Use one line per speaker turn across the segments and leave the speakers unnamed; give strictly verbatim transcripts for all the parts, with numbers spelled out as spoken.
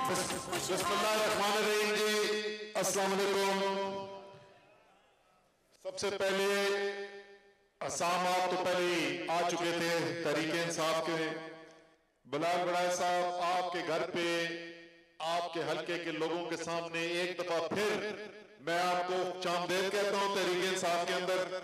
बिस्मिल्लाहिर्रहमानिर्रहीम जी, अस्सलाम वालेकुम। सबसे पहले असाम आप तो पहले आ चुके थे तहरीके इंसाफ के। बिलाल बड़ाई साहब, आपके घर पे आपके हल्के के लोगों के सामने एक दफा फिर मैं आपको चामदेद कहता हूं तहरीके इंसाफ के अंदर।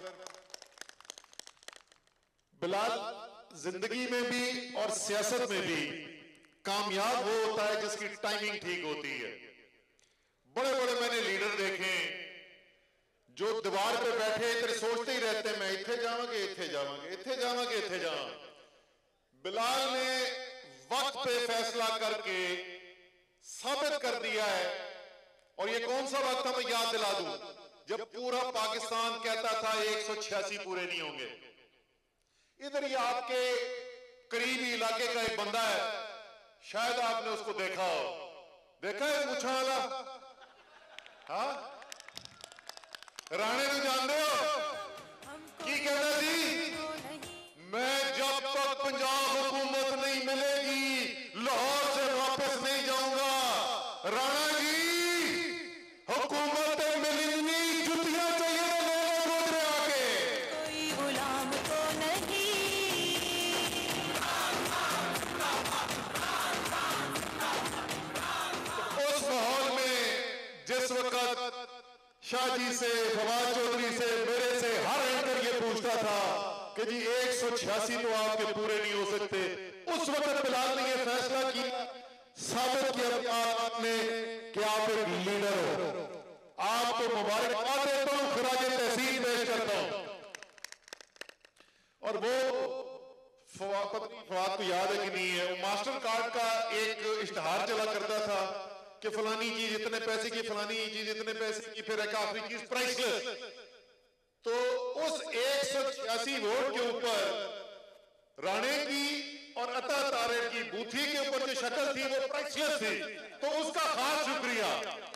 बिलाल जिंदगी में भी और सियासत में भी कामयाब वो होता है जिसकी टाइमिंग ठीक होती है। बड़े बड़े मैंने लीडर देखे जो दीवार पे बैठे इधर सोचते ही रहते हैं मैं इथे जावांगे इथे जावांगे इथे जावांगे इथे जावांगे। बिलाल ने वक्त पे फैसला करके साबित कर दिया है। और ये कौन सा वक्त था मैं याद दिला दूं, जब पूरा पाकिस्तान कहता था एक सौ छियासी पूरे नहीं होंगे। इधर ही आपके करीबी इलाके का एक बंदा है, शायद आपने उसको देखा हो। देखा है मुछा वाला? हाँ, राणे को जानते हो की कहता जी, मैं जब तक पंजाब हुकूमत नहीं मिलेगी लाहौर से वापस नहीं जाऊंगा। राणा जी, हुकूमत मिलनी जुतियां चाहिए लोगों को आके, कोई गुलाम तो नहीं। उस माहौल में जिस वक्त शाहजी से, फवाद चौधरी से, मेरे से हर एंकर ये पूछता था कि जी एक सौ छियासी तो आपके पूरे नहीं हो सकते, उस वक्त बिलाल ने ये फैसला किया, साबित किया आपने कि आप एक लीडर हो। आपको मुबारकबाद देता हूं, खराज तहसीन पेश करता हूं। और वो फवाद फवाद को याद है कि नहीं है, वो मास्टर कार्ड का एक इश्तहार चला करता था कि फलानी चीज इतने पैसे की, फलानी चीज इतने पैसे की, फिर एक आखिरी चीज प्राइसलेस। तो उस एक सौ छियासी वोट के ऊपर राणे की और अता तारे की बूथी के ऊपर जो शक्ल थी वो प्राइसलेस थी, तो उसका खास शुक्रिया।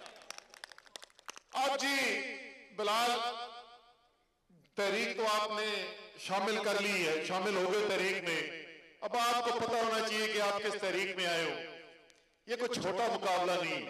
अब जी बिलाल, तहरीक तो आपने शामिल कर ली है, शामिल हो गए तहरीक में। अब आपको पता होना चाहिए कि आप किस तहरीक में आए हो। ये कोई छोटा मुकाबला नहीं,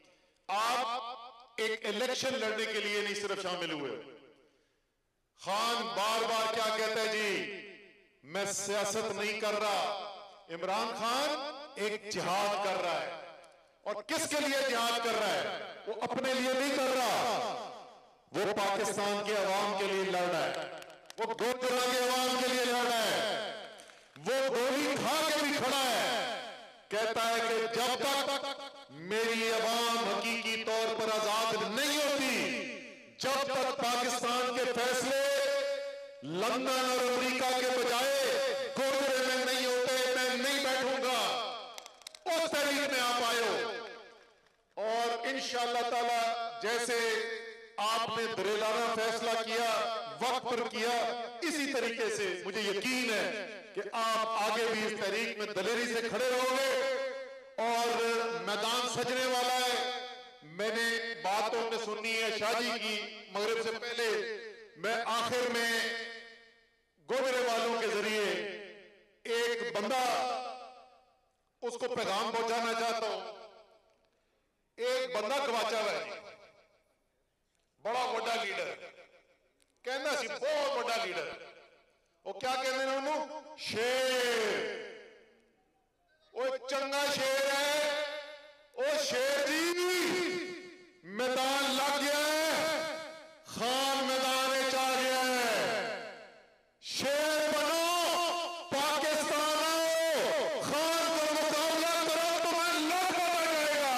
आप एक इलेक्शन लड़ने के लिए नहीं सिर्फ शामिल हुए। खान बार बार क्या कहता है जी, मैं सियासत नहीं कर रहा। इमरान खान एक जिहाद कर रहा है, और किसके लिए जिहाद कर रहा है? वो अपने लिए नहीं कर रहा, वो पाकिस्तान के अवाम के लिए लड़ रहा है, वो गोजरा के अवाम के लिए लड़ रहा है, वो गोली खा के भी खड़ा है। कहता है कि जब तक मेरी अवाम हकीकी तौर पर आजाद नहीं होती, जब तक पाकिस्तान के फैसले लंदन और अमेरिका के बजाय गोदरे में नहीं होते, मैं नहीं बैठूंगा। उस तरीके में आप आए हो, और इंशाअल्लाह ताला जैसे आपने दरेलाना फैसला किया, वक्त पर किया, इसी तरीके से मुझे यकीन है कि आप आगे भी इस तहरीक में दलेरी से खड़े रहोगे। और मैदान सजने वाला है। मैंने बातों में सुननी है शाहजी की मगरिब से पहले। मैं आखिर में गोबरे वालों के जरिए एक बंदा, उसको पैगाम पहुंचाना चाहता हूं। एक बंदा गवाचा हुआ है, बड़ा बड़ा लीडर, कहना सी बहुत बड़ा लीडर। वो क्या कहते हैं उन्होंने? शेर। वो चंगा शेर है। ओ शेर जी, मैदान लग गया है, खान मैदान में आ गया है। शेर बनो, पाकिस्तान आओ, खान का मुकाबला करो, तुम्हें लड़ पड़ा जाएगा।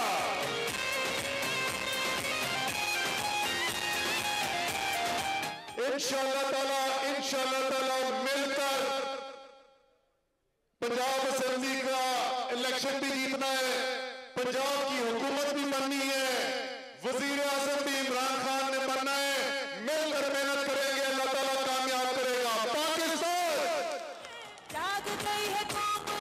इंशाअल्लाह ताला, इंशाअल्लाह ताला मिलकर पंजाब असेंबली का इलेक्शन भी जीतना है, पंजाब की हुकूमत भी बननी है, वजीर आजम भी इमरान खान ने बनना है। मिलकर मेहनत